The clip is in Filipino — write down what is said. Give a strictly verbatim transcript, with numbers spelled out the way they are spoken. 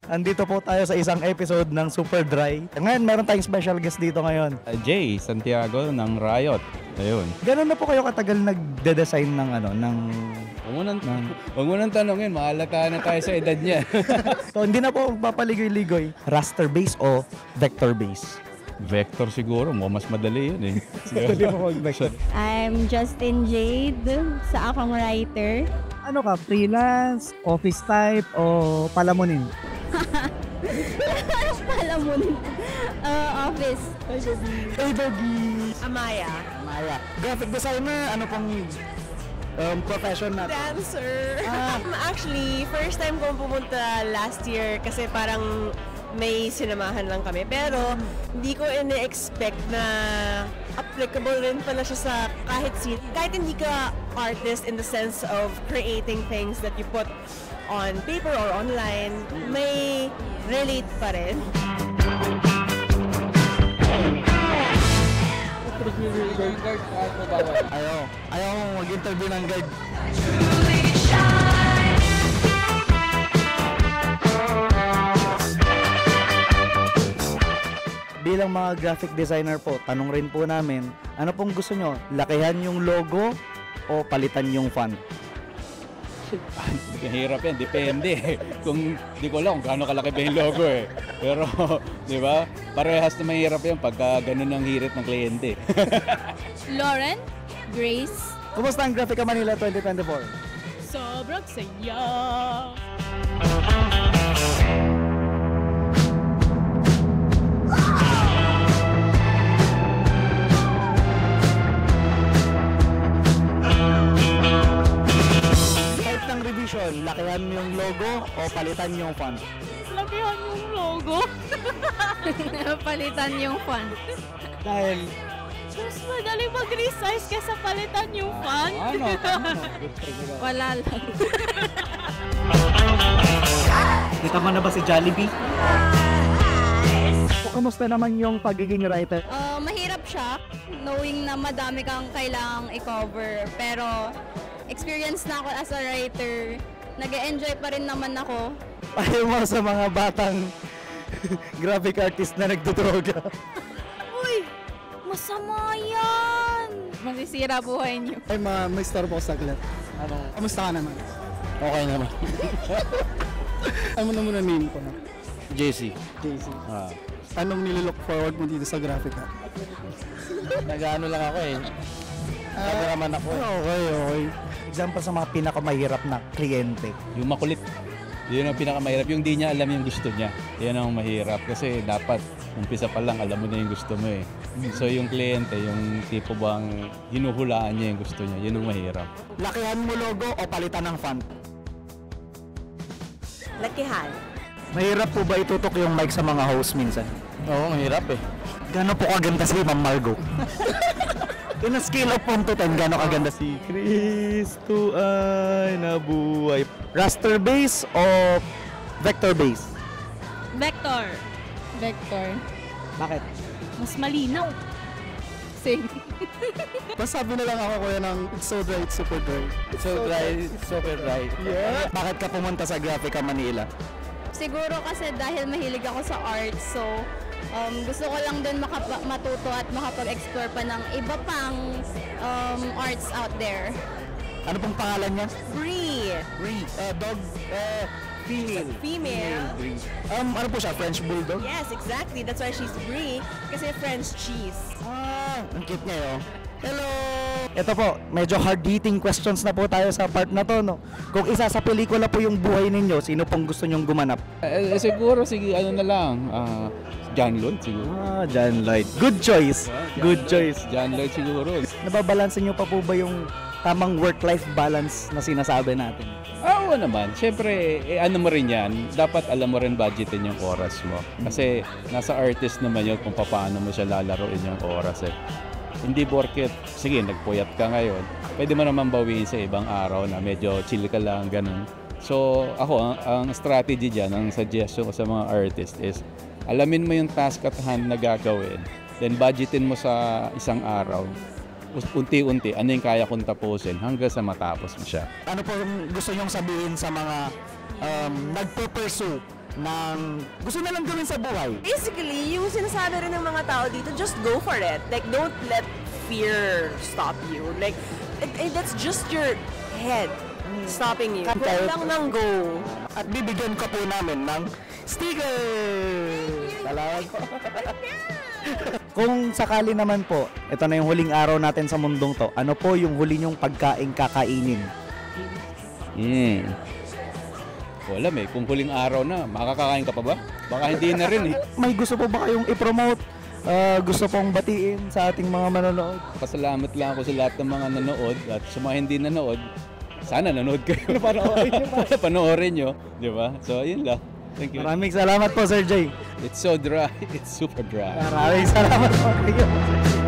Andito po tayo sa isang episode ng Super Dry. Ngayon, meron tayong special guest dito ngayon. Uh, Jay Santiago ng Riot. Ayun. Gano'n na po kayo katagal nagde-design ng ano, ng... Huwag mo nang, huwag mo nang tanongin, mahalata na tayo sa edad niya. So, hindi na po papaligoy-ligoy. Raster base o vector base? Vector siguro, mo mas madali yun eh. Hindi mo mag-vector. I'm Justin Jade, sa akong writer. Ano ka, freelance, office type, o palamunin? Palamunin. Uh, office. Hey, Doggy! Amaya. Amaya. Graphic designer, ano pong um, profession natin? Dancer. Ah. Um, actually, first time kong pumunta last year kasi parang may sinamahan lang kami. Pero hindi ko ine-expect na applicable rin pala siya sa kahit scene. Kahit hindi ka artist in the sense of creating things that you put on paper or online, may relate pa rin. Ayaw. Ayaw mong mag-interview ng guide. Bilang mga graphic designer po, tanong rin po namin, ano pong gusto nyo? Lakihan yung logo o palitan yung font? Hirap yan, depende. Kung di ko alam kung gaano kalaki ba yung logo eh. Pero, di ba, parehas na mahirap yan pagka ganun ang hirit ng kliyente. Lauren, Grace. Kumusta ang Graphica Manila twenty twenty-four? Sobrang saya. Lakihan mo yung logo o palitan yung font? Lakihan yung logo. Palitan yung font. Dahil? Mas madali mag-resize kesa palitan yung font. Ano? Ano? Wala lang. Kita mo na ba si Jollibee? So, kamusta naman yung pagiging writer? Uh, mahirap siya, knowing na madami kang kailangang i-cover. Pero experience na ako as a writer. Nag-e-enjoy pa rin naman ako. Ayaw mo sa mga batang graphic artist na nagdodroga. Uy! Masama yan! Masisira buhay niyo. Ay, ma may story po saglit. Ano? Kamusta ka naman? Okay naman. Ano na muna name ko na? J C. J C. Ah. Anong nililook forward mo dito sa Graphica? Nag-ano lang ako eh. Cameraman ako eh. Okay, okay. Example sa mga pinakamahirap na kliyente. Yung makulit. Yun ang pinakamahirap. Yung di niya alam yung gusto niya. Yan ang mahirap. Kasi dapat, umpisa pa lang, alam mo na yung gusto mo eh. So yung kliyente, yung tipo bang hinuhulaan niya yung gusto niya, yun ang mahirap. Lakihan mo logo o palitan ng font? Lakihan. Mahirap po ba itutok yung mic sa mga host minsan? Oo, mahirap eh. Gano'n po kaganda si Ma'am Margo? In a scale of one to ten, gano'n kaganda si Kristo ay nabuhay? Raster base o vector base? Vector. Vector. Bakit? Mas malinaw. Same. Masabi na lang ako kuya ng It's So Dry, It's Super Dry. So dry, super dry. Yeah. Bakit ka pumunta sa Graphica Manila? Siguro kasi dahil mahilig ako sa art, so um, gusto ko lang din makapa- matuto at makapag-explore pa ng iba pang um, arts out there. Ano pong pangalan niya? Brie. Brie. Uh, dog, uh, female. Female. Brie. Um, ano po siya? French Bulldog? Yes, exactly. That's why she's Brie. Kasi French cheese. Ah, ang cute niya yun. Hello! Ito po, medyo hard-hitting questions na po tayo sa part na to, no? Kung isa sa pelikula po yung buhay ninyo, sino pong gusto nyong gumanap? Eh, eh, siguro, sige, ano na lang, ah, John Lloyd siguro. Ah, John Lloyd. Good choice. Good choice. John Lloyd siguro. Nababalanse nyo pa po ba yung tamang work-life balance na sinasabi natin? Ah, oo naman. Siyempre, eh, ano mo rin yan, dapat alam mo rin budgetin yung oras mo. Kasi nasa artist naman yun kung paano mo siya lalaroin yung oras eh. Hindi porket, sige, nagpuyat ka ngayon, pwede mo naman bawiin sa ibang araw na medyo chill ka lang, ganun. So, ako, ang, ang strategy dyan, ang suggestion ko sa mga artist is, alamin mo yung task at hand na gagawin, then budgetin mo sa isang araw, unti-unti, ano yung kaya kong tapusin hanggang sa matapos mo siya. Ano po yung gusto nyong sabihin sa mga um, nagpo-pursue ng gusto na lang gawin sa buhay? Basically, yung sinasabi rin ng mga tao dito, just go for it. Like, don't let fear stop you. Like, it, it, that's just your head stopping you. Go lang ng go. At bibigyan ka po namin ng sticker! Salamat po. Kung sakali naman po, ito na yung huling araw natin sa mundong to, ano po yung huli nyong pagkain kakainin? Hmm. Wala eh, kung huling araw na, makakakain ka pa ba? Baka hindi na rin eh. May gusto po ba kayong i-promote? Ah, gusto pong batiin sa ating mga manonood? Pasalamat lang ako sa lahat ng mga nanood at sa mga hindi nanood, sana nanood kayo. Panoorin nyo pa. Panoorin nyo, di ba? So, yun lang. Thank you. Maraming salamat po, Sir Jay. It's so dry. It's super dry. Maraming salamat po.